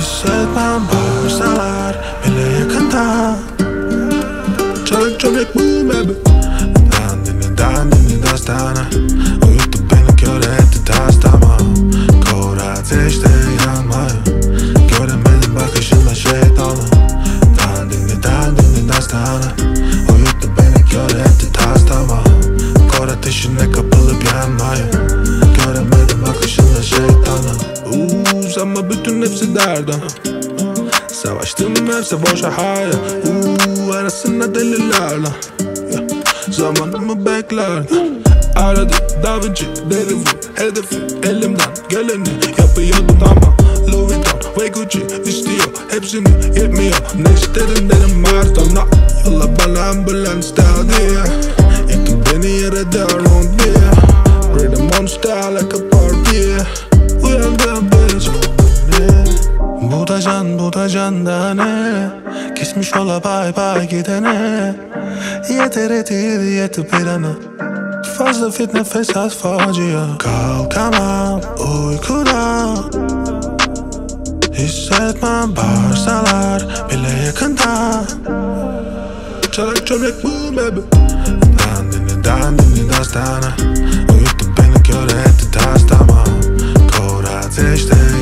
Hissetmem bağırsalar bile yakında. Çalık çömlek bu baby. Dandini dastana. Uyuttu beni kör etti tas tamam. Kor ateşte yanmayı göremedim bakışında şeytanım. Dandini dastana. Uyuttu beni kör etti tas tamam. Kor ateşine kapılıp yanmayı göremedim bakışında şeytanım. Ama bütün hepsi derdim. Savaştım hepsi boşa hayır. Arasında delilerle zamanımı beklerdim. Aradı Da Vinci deli vur hedefi. Elimden geleni yapıyordum ama Louis Vuitton ve Gucci istiyor hepsini yetmiyor. Ne istedim dedim Mars'tan. Yolla bana ambulans diye. Yaktın beni yere darun diye. Rhythm on style like a party. Uyandım bitch. Bu da can da ne? Kesmiş ola bay bay gidene. Yeter yeti plana. Fazla fitne fesat facia. Kalkamam uykudan. Hissetmem bağırsalar bile yakında. Çalak çömlek bu baby. Dandini dastana. Uyuttu beni kör etti tas tamam. Kor ateşte